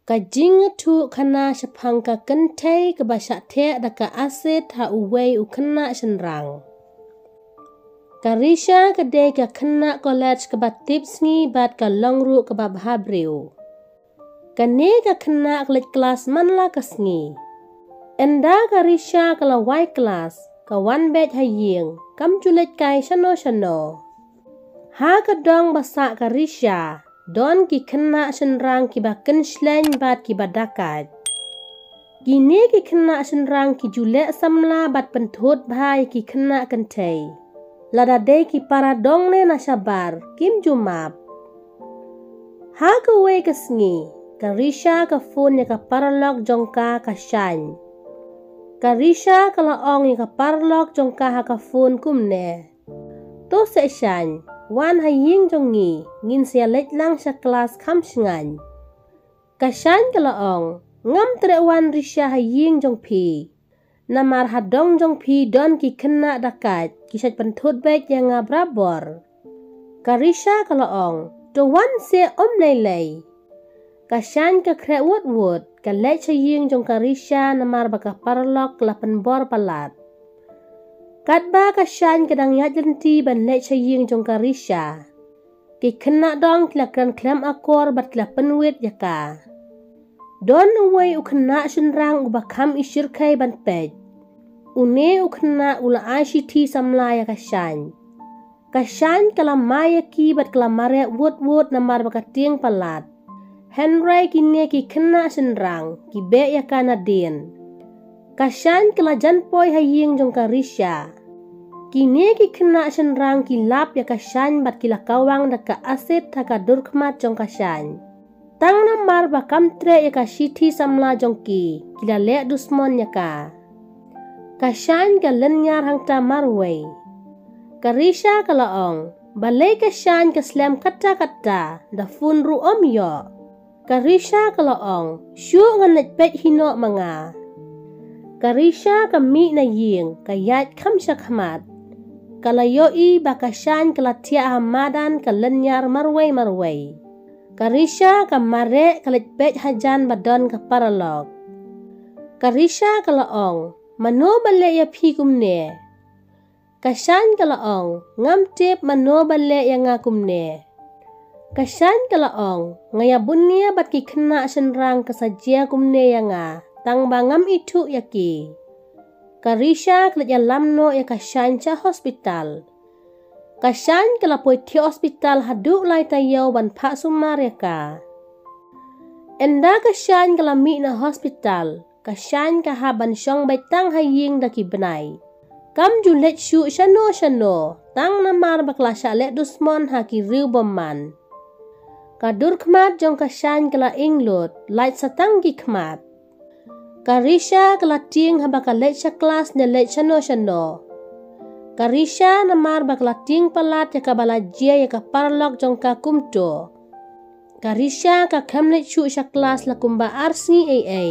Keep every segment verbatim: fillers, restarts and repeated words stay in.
Ka jing tu Khynnah sepang ka kentai ke ba Shah Theh da ka aset ha uwei u Khynnah senrang. Ka risha ka de ka Khynnah college ke ba tips ni bat ka longru ke ba bhabriu. Ka ne ka Khynnah kelet kelas man la ka sngi. Enda ka risha ka la wai kelas ka wan bet ha ying kam julet kai shano shano. Ha ka dong basa ka risha don ki Khynnah senrang ki ba ken sleng bat ki ba dakat. Gini ki Khynnah senrang ki julek samla bat penthut bhai ki Khynnah kentai. Lada de ki para dong ne na sabar kim jumap. Ha ka we ka sngi ka risha ka phone ya ka paralog jongka ka shan. Ka risha ka laong ya ka paralog jongka ha ka phone kumne. To se shan wan ha ying jongi ngin sia let lang sa kelas kam singan. Ka shan ka laong ngam tre wan risha ha ying jong pi. Namar hadong jong pi don ki Khynnah dakat kisat penthut bet yang ngabrabor. Ka risha ka laong to wan se om lei lei. Ka shan ka kre wot wot ka let sa ying jong ka risha namar baka paralog lapan bor palat. Kat ba ka shan ka dang yat lenti ban let sa ying jong ka risha. Ki Khynnah dong kila kran klam akor bat kila penwit yaka. Don uwei u Khynnah senrang u bakam isir kai ban pej. Une u Khynnah ula ashi ti samlaya ka shan. Ka shan kala maya ki bat kala mare wot wot namar baka tiang palat. Henry kini ki Khynnah senrang ki be yaka na din. Ka shan kala janpoi haying jong ka risha. Kini ki Khynnah senrang ki lap ya ka shan bat kila kawang da ka aset ha ka durkmat jong ka shan. Tang namar bakam tre ya ka shiti samla jong ki kila lek dusmon ya ka. Ka shan ka lenyar hang ta marway. Ka risha ka laong balay ka shan ka slam kata kata da funru om yo. Ka risha ka laong syu ngan let pet hino mga. Ka risha ka mi na ying ka yat kam shakmat. Kalayoi baka shan kalatia hamadan ka lenyar marway marway. Ka risha ka mare kalit pet hajan badon ka paralog. Ka risha ka laong mano bale ya pikumne. Ka shan ka laong ngam tip mano bale ya ngakumne. Ka shan ka laong ngaya bunia bat ki Khynnah senrang kasajia kumne ya nga tang bangam itu yaki. Ka risha kelet ya lamno ya ka shan cha hospital. Ka shan kala poi ti hospital haduk lai tayo ban pak sumar ya ka. Enda ka shan kala mi na hospital. Ka shan ka haban syong bai tang haying da ki benai. Kam julet syu shano shano tang namar bakla shalek dusmon ha ki riu boman. Ka durkmat jong ka shan kala inglot lait satang ki kmat. Ka risha kala ting ha baka let sa kelas na let shano shano. Ka risha namar bakla ting palat ya ka balajia ya ka paralog jong ka kumto. Ka risha ka kamlet syu sa kelas la kumba arsi ay ay.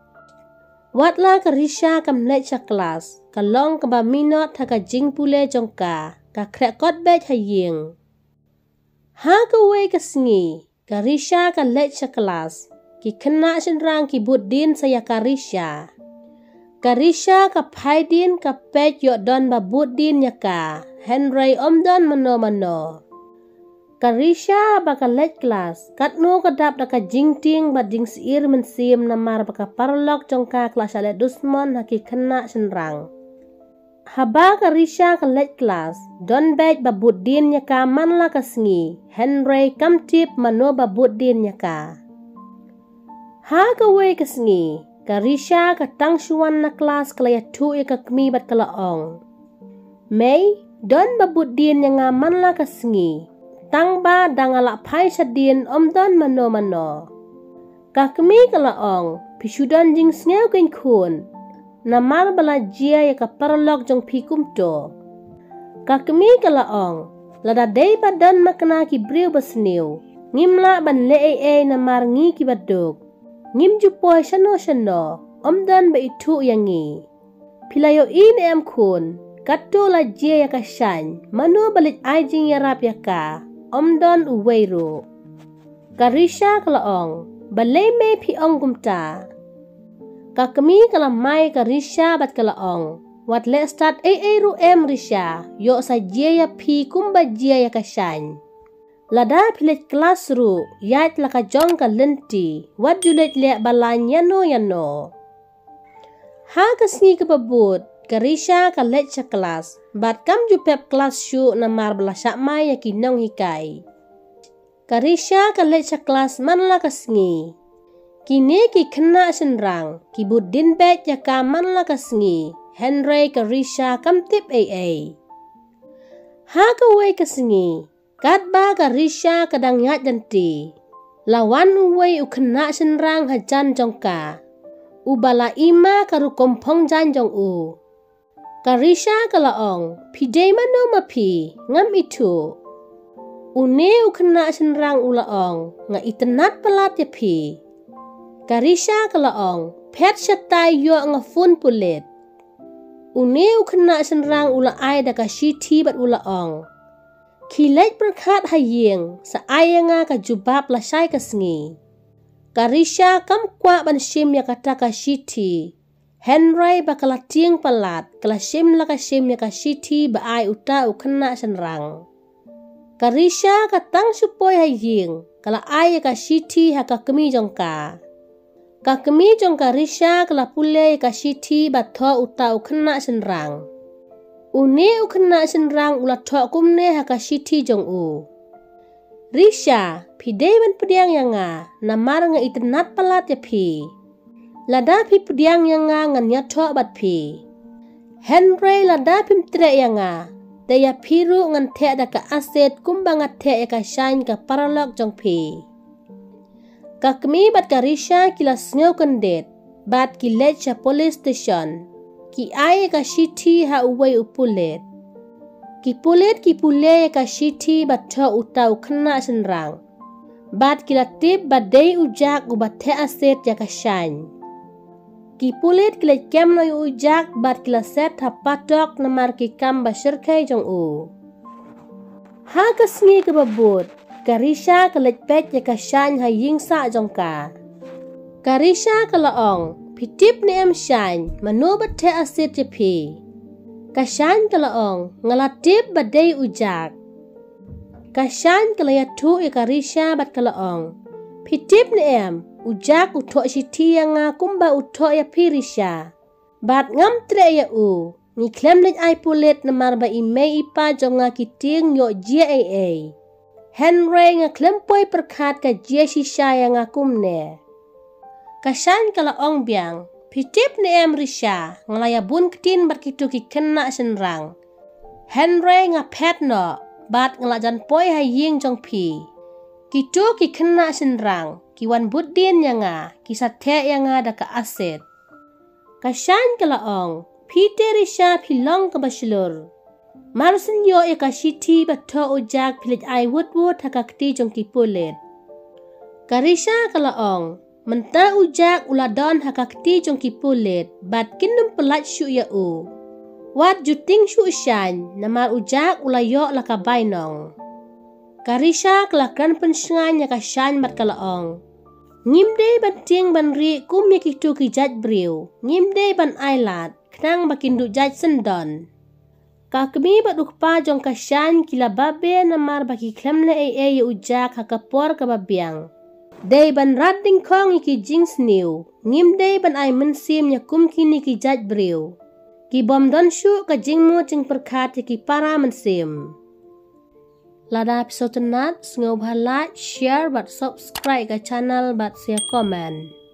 Watla ka risha kamlet sa kelas ka long ka ba minot ha ka jing pule jong ka ka krekot bet haying. Ha ka we ka sngi ka risha ka let sa kelas ki Khynnah senrang ki bud din saya ka risha. Ka risha ka pai din ka pet yo don ba bud din ya ka Henry om don mano mano. Ka risha ba ka let kelas kat no ka dap da ka jing ting ba jing siir mensim namar ba ka paralog jong ka kelas ale dusmon ha ki Khynnah senrang. Haba ka risha ka let kelas don bet ba bud din ya ka man la ka sngi Henry kam tip mano ba bud din ya ka. Ha ka we ka sngi ka risha ka tang syuan na kelas kalaya tu ya ka kmi bat kalaong. May don ba bud din ya nga man la ka sngi. Tang ba dangala pai sa din om don mano mano. Ka kmi kalaong pisudan jing sngew kin kun. Namar bala jia ya ka paralog jong pikum to. Ka kmi kalaong lada day badan makna ki briu basniu. Ngimla ban le ay ay namar ngi ki baduk. Ngim jupoy shano shano om don ba itu yangi. Pilayo in em kun kato la jia ya ka shan manu balit ay jing yarap ya ka om don uwero. Ka risha kalaong balai me pi ong gumta. Ka kami kala mai ka risha bat kala ong. Wat le start ay ay ru em risha. Yo sa jia ya pi kumba jia ya kasyan. Lada pilet kelas ru. Yait laka jong ka lenti. Wat julet le balan yano yano. Ha kasngi ka babut. Ka risha ka let sa kelas. Bat kam ju pep kelas syu na mar belasak mai ya kinong hikai. Ka risha ka let sa kelas man la kasngi. Kini ki Khynnah senrang, ki budin bet ya kaman la kasngi, Henry ka risha kam tip ay ay. Ha ka way kasngi, kat ba ka risha kadang yat janti. Lawan uway u Khynnah senrang hajan jong ka. Ubala ima karu kompong jan jong u. Ka risha ka laong, pidey mano mapi, ngam itu. Une u Khynnah senrang u laong, nga itenat pelat ya pi. Karisha kalaong, pet syatai yo nga fun pulit. Une u Khynnah senrang ula ay da ka shiti bat ula ong. Kilet berkat haying, sa ay nga ka jubab lasay kasngi. Karisha kam kwa ban shim ya kata ka shiti. Henry ba kalating palat, kala shim la ka shim ya ka shiti ba ay uta u Khynnah senrang. Karisha katang supoy haying, kala ay ka shiti ha ka kemi jong ka. Ka kemi jong ka risha kala pule ka shiti ba tho uta u Khynnah senrang. Une u Khynnah senrang ula tho kumne ha ka shiti jong u. Risha, pidey ban pediang yang nga, namar nga itenat palat ya pi. Lada pi pediang yang nga ngan ya tho bat pi. Henry lada pim tre yang nga, daya piru ngan te da ka aset kumbang te ya ka shine ka paralog jong pi. Ka kami bat ka risha kila sngaw kandet, bat ki let sa police station, ki ay ka shiti ha uway upulit. Ki pulit ki pule ka shiti bat tho utaw Khynnah senrang. Bat kila tip bat day ujak u bat te aset ya ka shine. Ki pulit kila kem no yu ujak bat kila set ha patok na mar ki kam ba shirkay jong u. Ha kasngi ka babut. Karisha kalet pet ya kasyan haying sa jong ka. Karisha kalaong, pitip ni em syan, manubat te asit ya pi. Kasyan kalaong, ngalatip baday ujak. Kasyan kalayatu ya Karisha bat kalaong. Pitip ni em, ujak utok shiti ya nga kumba utok ya pirisha. Bat ngam tre ya u, ni klem lit ay pulit na marba imay ipa jong nga kiting yo jia ay ay. Henry nga klempoy perkat ka jia shisha yang akumne. Kasyan kalaong biang, pitip ni em risha, ngalayabun ketin berkitu ki Khynnah senrang. Henry nga pet no, bat ngalajan poy haying jong pi. Kitu ki Khynnah senrang, kiwan budin yang nga, ki Shah Theh yang nga da ka aset. Kasyan kalaong, pite risha pilong ka basilur. Marsin yo ya ka shiti ba tho ujak pilit ay wut wut ha ka kti jong ki pulit. Karisha kalaong, menta ujak uladon ha ka kti jong ki pulit, bat kinum pelat syu ya u. Wat juting syu syan, namar ujak ulayo la ka bainong. Karisha kelakran pensngan ya ka syan bat kalaong. Ngimde ban ting ban ri kum ya ki tu ki jat briu, ngimde ban ailat, knang bakin du jat sendon. Ka kami bat ukpa jong kasyan kila babe namar baki klemle ay ay ujak ha kapor ka babiang. Day ban rating kong iki jings niu, ngim day ban ay mensim ya kum kini ki jat briu. Ki bom don syu ka jingmu jing perkat ki para mensim. Lada episode tenat, sengaw like, share, bat subscribe ke channel, bat share komen.